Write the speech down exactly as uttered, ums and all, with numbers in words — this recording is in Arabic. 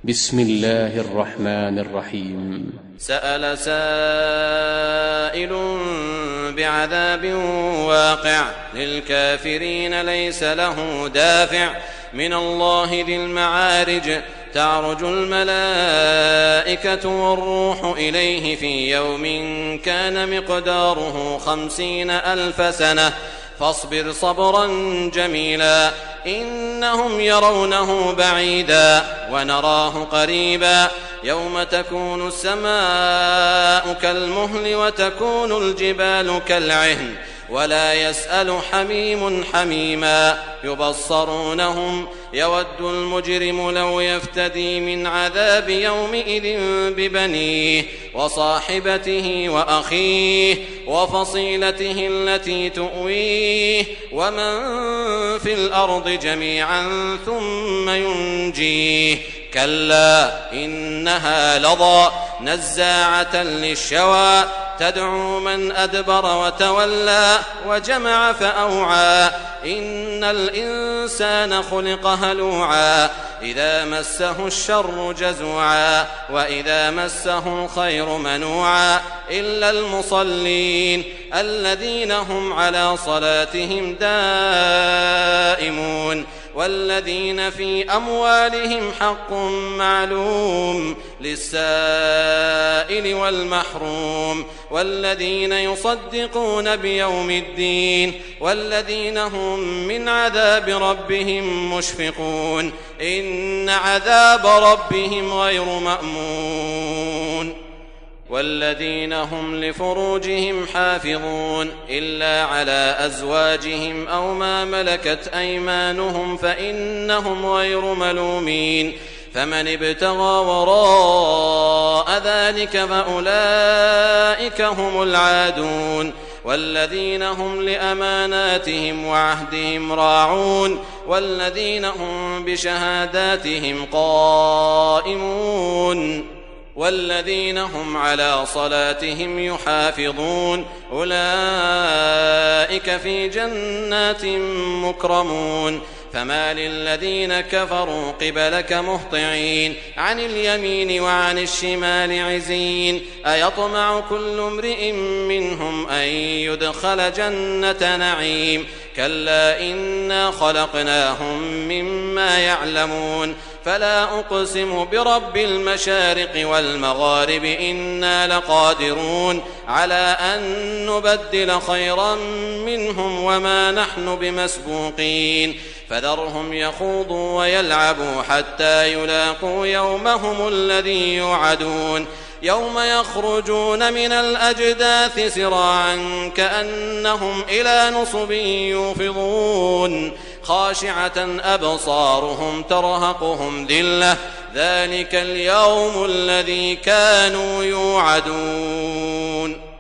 بسم الله الرحمن الرحيم. سأل سائل بعذاب واقع للكافرين ليس له دافع من الله ذي المعارج تعرج الملائكة والروح إليه في يوم كان مقداره خمسين ألف سنة فاصبر صبرا جميلا إنهم يرونه بعيدا ونراه قريبا يوم تكون السماء كالمهل وتكون الجبال كالعهن ولا يسأل حميم حميما يبصرونهم يود المجرم لو يفتدي من عذاب يومئذ ببنيه وصاحبته وأخيه وفصيلته التي تؤويه ومن في الأرض جميعا ثم ينجيه كلا إنها لظى نزاعة للشوى تدعو من أدبر وتولى وجمع فأوعى إن الإنسان خلق هلوعا إذا مسه الشر جزوعا وإذا مسه الخير منوعا إلا المصلين الذين هم على صلاتهم دائمون والذين في أموالهم حق معلوم للسائل والمحروم والذين يصدقون بيوم الدين والذين هم من عذاب ربهم مشفقون إن عذاب ربهم غير مأمون والذين هم لفروجهم حافظون إلا على أزواجهم أو ما ملكت أيمانهم فإنهم غير ملومين فمن ابتغى وراء ذلك فأولئك هم العادون والذين هم لأماناتهم وعهدهم راعون والذين هم بشهاداتهم قائمون والذين هم على صلاتهم يحافظون أولئك في جنات مكرمون فما للذين كفروا قبلك مهطعين عن اليمين وعن الشمال عزين أيطمع كل امرئ منهم أن يدخل جنة نعيم كلا إنا خلقناهم مما يعلمون فلا أقسم برب المشارق والمغارب إنا لقادرون على أن نبدل خيرا منهم وما نحن بمسبوقين فذرهم يخوضوا ويلعبوا حتى يلاقوا يومهم الذي يوعدون يوم يخرجون من الأجداث سراعا كأنهم إلى نصب يوفضون خاشعة أبصارهم ترهقهم ذلة ذلك اليوم الذي كانوا يوعدون.